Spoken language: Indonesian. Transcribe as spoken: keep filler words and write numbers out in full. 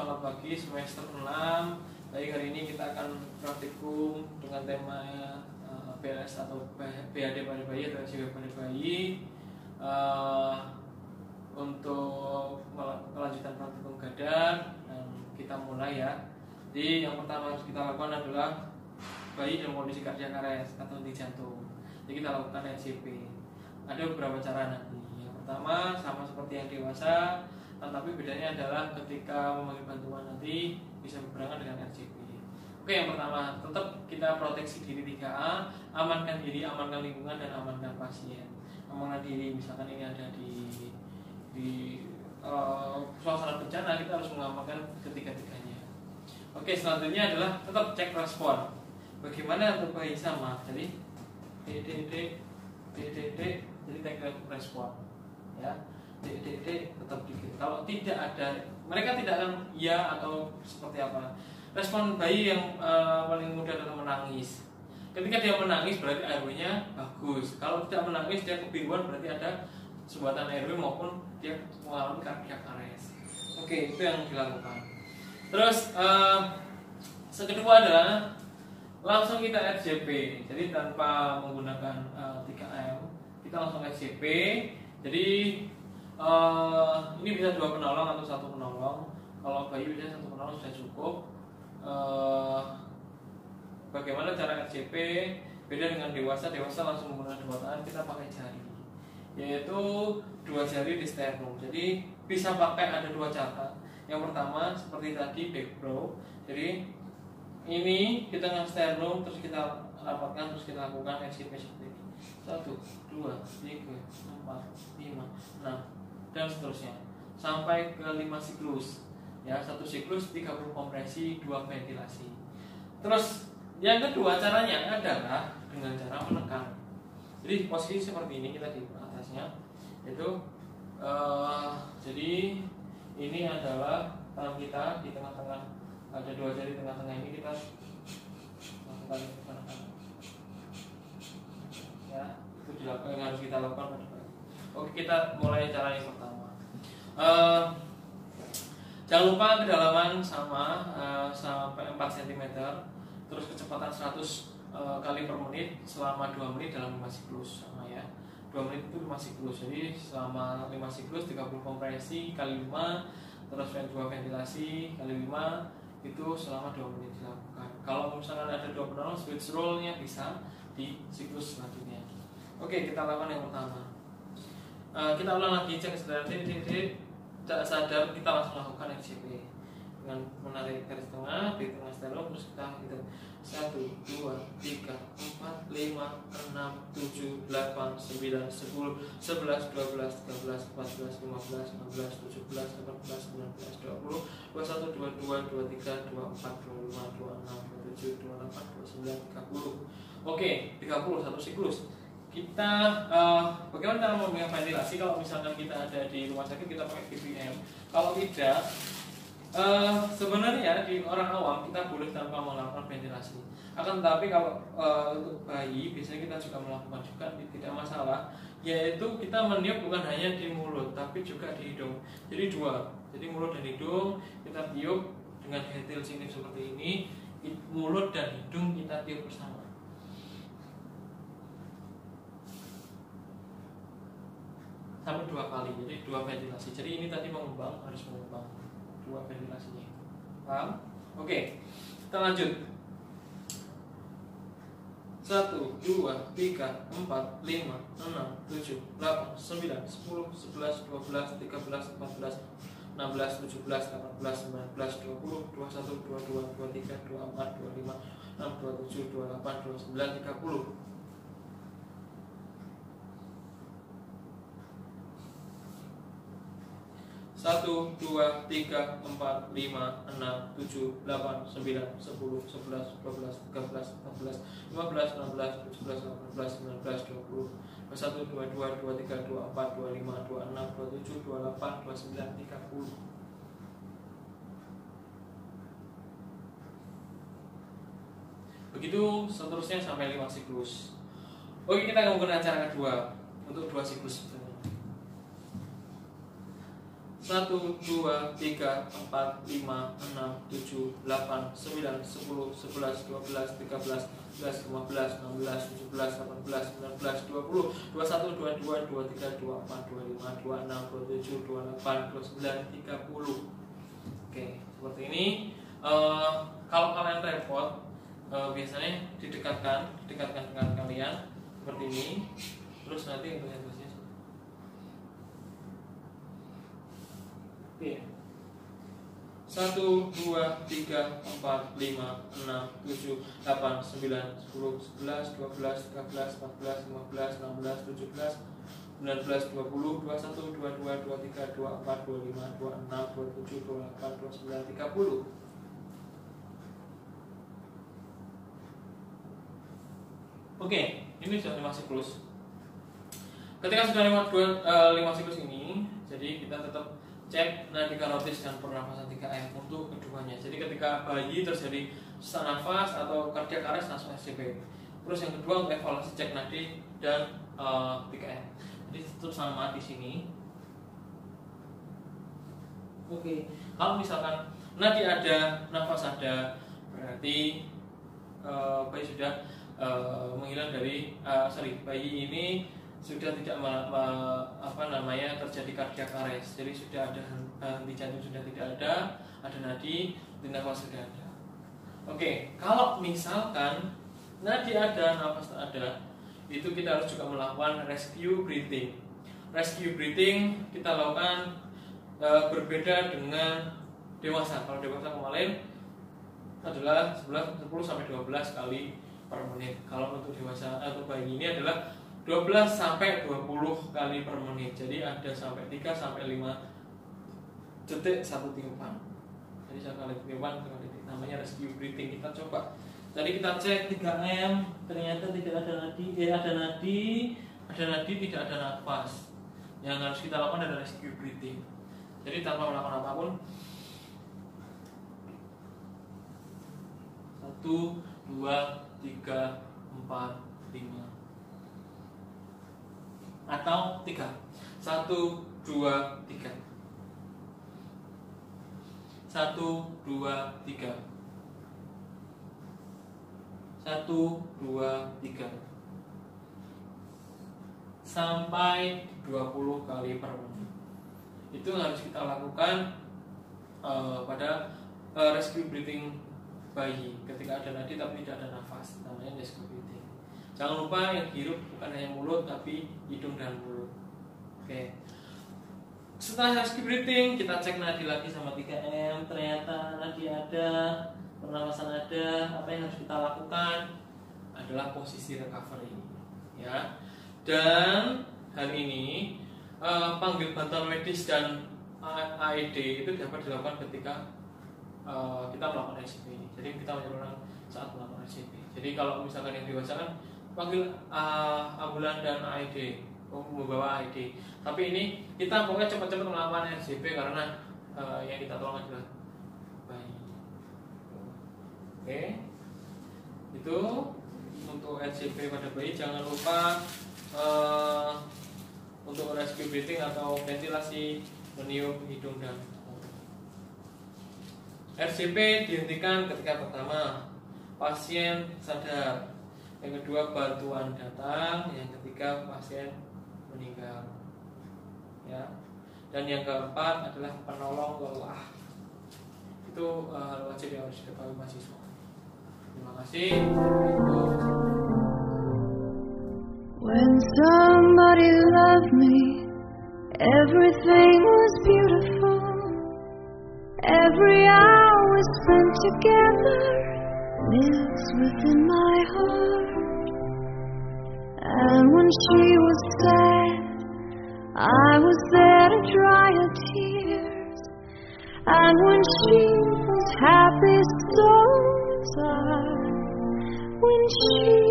selamat pagi semester enam. Baik, hari ini kita akan praktikum dengan tema uh, B L S atau B A D pada bayi atau S C B pada bayi. uh, Untuk kelanjutan praktikum gadar, dan kita mulai ya. Jadi yang pertama harus kita lakukan adalah bayi dalam kondisi kardiak arrest atau henti jantung. Jadi kita lakukan S C B. Ada beberapa cara nanti. Yang pertama sama seperti yang dewasa, tetapi bedanya adalah ketika memanggil bantuan nanti bisa berbarengan dengan R C P. Oke, yang pertama tetap kita proteksi diri tiga A, amankan diri, amankan lingkungan, dan amankan pasien. Amankan diri, misalkan ini ada di di uh, suasana bencana, kita harus mengamankan ketiga-tiganya. Oke, selanjutnya adalah tetap cek respon. Bagaimana untuk bayi sama? Jadi D D D D D D, jadi cek respon ya. D D D tetap dikit. Kalau tidak ada, mereka tidak akan iya atau seperti apa. Respon bayi yang uh, paling mudah adalah menangis. Ketika dia menangis berarti airway-nya bagus. Kalau tidak menangis dia kebingungan, berarti ada sumbatan airway maupun dia mengalami cardiac arrest. Oke, itu yang dilakukan. Terus uh, kedua adalah langsung kita R C P. Jadi tanpa menggunakan uh, tiga M, kita langsung R C P. Jadi Uh, ini bisa dua penolong atau satu penolong. Kalau bayi biasanya satu penolong sudah cukup. Uh, bagaimana cara R C P? Beda dengan dewasa. Dewasa langsung menggunakan dua tangan, kita pakai jari, yaitu dua jari di sternum. Jadi bisa pakai ada dua cara. Yang pertama seperti tadi back blow. Jadi ini di tengah sternum, terus kita rapatkan, terus kita lakukan R C P seperti ini. Satu, dua, tiga, empat, lima, enam, dan seterusnya sampai ke lima siklus ya. Satu siklus tiga puluh kompresi, dua ventilasi. Terus yang kedua caranya adalah dengan cara menekan. Jadi posisi seperti ini, kita di atasnya itu uh, jadi ini adalah tangan kita di tengah-tengah, ada dua jari tengah-tengah ini, kita lakukan menekan ya. Itu dilakukan, yang harus kita lakukan pada bayi. Oke, kita mulai cara yang pertama. Uh, jangan lupa kedalaman sama uh, sampai empat sentimeter, terus kecepatan seratus uh, kali per menit selama dua menit dalam lima siklus sama ya. dua menit itu lima siklus. Jadi selama lima siklus tiga puluh kompresi kali lima, terus dua ventilasi kali lima, itu selama dua menit dilakukan. Kalau misalkan ada dua penolong, switch roll-nya bisa di siklus selanjutnya. Oke, kita lakukan yang pertama. Uh, kita ulang lagi, cek kesadaran titik-titik, tidak sadar, kita langsung lakukan R C P dengan menarik garis tengah di tengah sternum, terus kita hitung satu, dua, tiga, empat, lima, enam, tujuh, delapan, sembilan, sepuluh, sebelas, dua belas, tiga belas, empat belas, lima belas, enam belas, tujuh belas, delapan belas, sembilan belas, dua puluh, dua puluh satu, dua puluh dua, dua puluh tiga, dua puluh empat, dua puluh lima, dua puluh enam, dua puluh tujuh, dua puluh delapan, dua puluh sembilan, tiga puluh. Oke, tiga puluh, satu siklus. Kita uh, bagaimana cara membuat ventilasi? Kalau misalkan kita ada di rumah sakit, kita pakai V V M. Kalau tidak, uh, sebenarnya di orang awam kita boleh tanpa melakukan ventilasi. Akan tetapi kalau uh, untuk bayi biasanya kita juga melakukan juga, tidak masalah. Yaitu kita meniup bukan hanya di mulut, tapi juga di hidung. Jadi dua. Jadi mulut dan hidung kita tiup dengan hetil sinif seperti ini. Mulut dan hidung kita tiup bersama. Sampai dua kali, jadi dua ventilasi. Jadi ini tadi mengembang, harus mengembang dua ventilasinya. Paham? Oke, kita lanjut. Satu, dua, tiga, empat, lima, enam, tujuh, delapan, sembilan, sepuluh, sebelas, dua belas, tiga belas, empat belas, enam belas, tujuh belas, delapan belas, sembilan belas, dua puluh, dua puluh satu, dua puluh dua, dua puluh tiga, dua puluh empat, dua puluh lima, enam, dua puluh tujuh, dua puluh delapan, dua puluh sembilan, tiga puluh. Satu, dua, tiga, empat, lima, enam, tujuh, delapan, sembilan, sepuluh, sebelas, dua belas, tiga belas, empat belas, lima belas, enam belas, tujuh belas, delapan belas, sembilan belas, dua puluh, dua puluh satu, dua puluh dua, dua puluh tiga, dua puluh empat, dua puluh lima, dua puluh enam, dua puluh tujuh, dua puluh delapan, dua puluh sembilan, tiga puluh. Begitu seterusnya sampai lima siklus. Oke, kita menggunakan cara kedua untuk dua siklus. satu, dua, tiga, empat, lima, enam, tujuh, delapan, sembilan, sepuluh, sebelas, dua belas, tiga belas, empat belas, lima belas, enam belas, tujuh belas, delapan belas, sembilan belas, dua puluh, dua puluh satu, dua puluh dua, dua puluh tiga, dua puluh empat, dua puluh lima, dua puluh enam, dua puluh tujuh, dua puluh delapan, dua puluh sembilan, tiga puluh. Oke, seperti ini. uh, Kalau kalian repot, uh, biasanya didekatkan Didekatkan dengan kalian seperti ini. Terus nanti untuk yang terusnya. Oke. satu, dua, tiga, empat, lima, enam, tujuh, delapan, sembilan, sepuluh, sebelas, dua belas, tiga belas, empat belas, lima belas, enam belas, tujuh belas, sembilan belas, dua puluh, dua puluh satu, dua puluh dua, dua puluh tiga, dua puluh empat, dua puluh lima, dua puluh enam, dua puluh tujuh, dua puluh delapan, dua puluh sembilan, tiga puluh. Oke, ini sudah lima siklus. Ketika sudah lima siklus ini, jadi kita tetap cek nadi karotis dan pernafasan tiga M untuk keduanya. Jadi ketika bayi terjadi sesak nafas atau kardiak arrest, langsung S C P. Terus yang kedua untuk evaluasi cek nadi dan uh, tiga M. Jadi tetap sama di sini. Oke, kalau misalkan nadi ada, nafas ada, berarti uh, bayi sudah uh, menghilang dari uh, sorry bayi ini sudah tidak me, me, apa namanya terjadi kardiak arrest. Jadi sudah ada henti jantung, sudah tidak ada, ada nadi, henti nafas sudah ada. Oke, kalau misalkan nadi ada, nafas tak ada, itu kita harus juga melakukan rescue breathing. Rescue breathing kita lakukan e, berbeda dengan dewasa. Kalau dewasa kemarin adalah sepuluh sampai dua belas kali per menit. Kalau untuk dewasa atau bayi ini adalah dua belas sampai dua puluh kali per menit. Jadi ada sampai tiga sampai lima detik satu tiupan. Jadi satu kali tiupan satu detik. Namanya rescue breathing. Kita coba. Jadi kita cek tiga M, ternyata tidak ada nadi, eh ada nadi, ada nadi, tidak ada nafas. Yang harus kita lakukan adalah rescue breathing. Jadi tanpa melakukan apapun. Satu, dua, tiga, empat, lima. Atau tiga, satu, dua, tiga, satu, dua, tiga, satu, dua, tiga, sampai dua puluh kali per menit. Itu harus kita lakukan uh, pada uh, rescue breathing bayi ketika ada nadi tapi tidak ada nafas, namanya rescue breathing. Jangan lupa yang hirup bukan hanya mulut tapi hidung dan mulut. Oke. Setelah rescue breathing kita cek nadi lagi sama tiga M. Ternyata nadi ada, pernafasan ada. Apa yang harus kita lakukan adalah posisi recovery, ya. Dan hal ini uh, panggil bantuan medis dan A E D itu dapat dilakukan ketika uh, kita melakukan R C P ini. Jadi kita menyuruh saat melakukan R C P. Jadi kalau misalkan yang dewasa kan panggil uh, ambulan dan A E D, membawa A E D. Tapi ini kita pokoknya cepat-cepat melakukan R C P karena uh, yang kita tolong adalah bayi. Oke, itu untuk R C P pada bayi. Jangan lupa uh, untuk rescue breathing atau ventilasi meniup hidung dan mulut. R C P dihentikan ketika pertama pasien sadar. Yang kedua bantuan datang, yang ketiga pasien meninggal, ya. Dan yang keempat adalah penolong lelah. Itu hal uh, wajib yang harus diketahui mahasiswa. Terima kasih. When somebody loved me, everything was beautiful. Every hour spent together lives within my heart. And when she was sad, I was there to dry her tears. And when she was happy, so was I. When she